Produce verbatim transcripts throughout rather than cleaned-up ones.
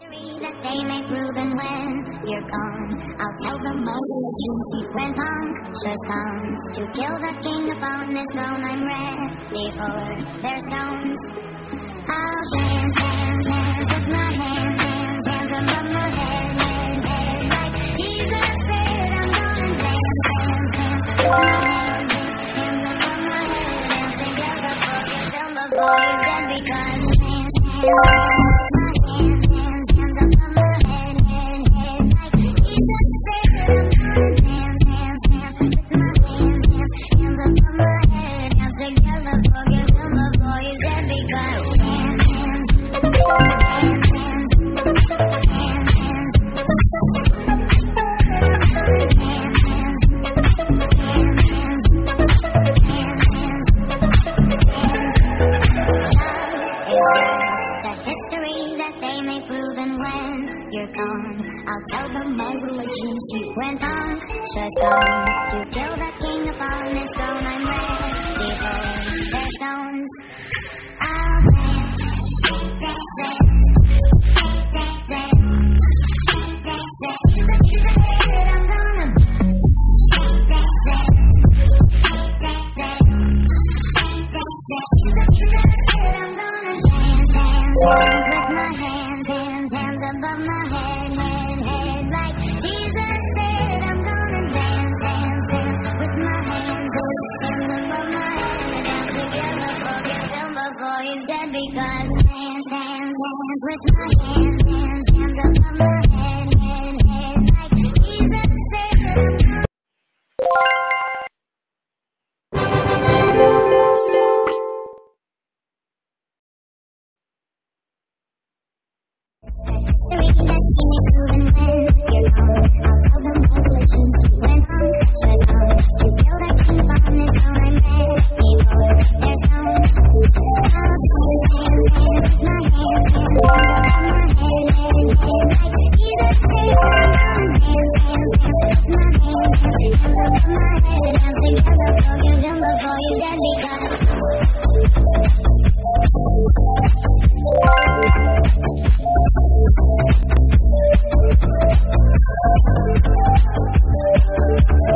That they may prove, and when you're gone, I'll tell them all the legends. When punctures comes to kill the king upon his throne, I'm ready for their stones. I'll dance, dance, dance with my hands, hands, hands above my head, head, head. Like Jesus said, I'm gonna dance, dance, dance with my hands, hands, hands above my head. Dance together, forget them before he's dead, because dance, dance, dance. I'll tell them my religion's sweet when punctures comes to kill the king upon his throne. I'm ready for their stones. I'll dance, dance, dance, dance, dance, dance, dance, dance. I'm gonna dance, dance, dance, dance, dance, dance. I'm gonna dance, dance, dance with my hands, hands, hands above my head. Because dance, dance, dance with my hands, hands, hands above my head, head, head. Like Jesus said, I'm gonna history that's been proven when you're gone. I'll tell them my religion's when punctures come to kill that king upon his throne. I'm ready for their stones. I'll dance, dance, dance with my hands, hands above my head, head, head. Like Jesus said, I'm gonna dance, dance, dance with my hands, hands above my head. Dance together, forgive him before he's dead, because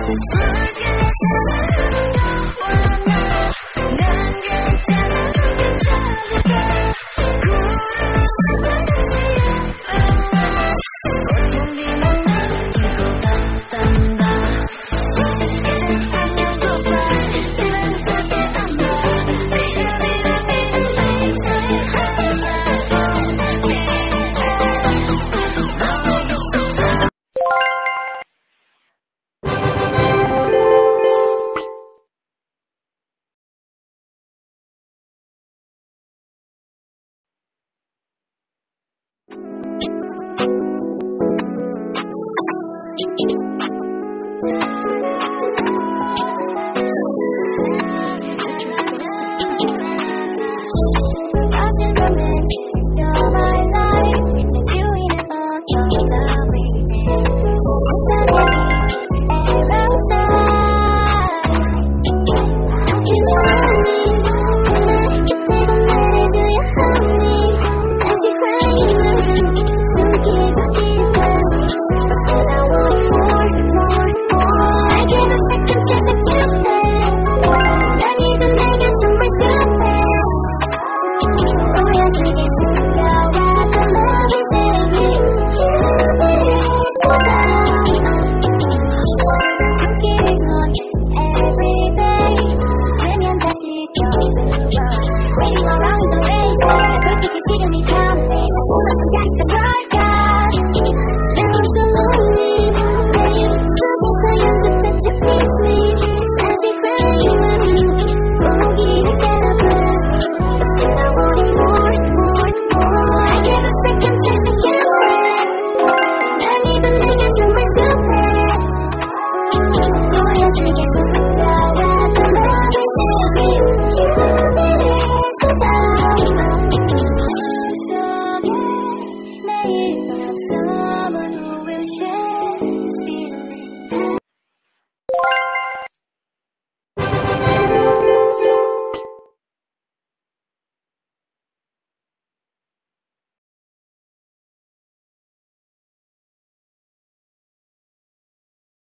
Look at this.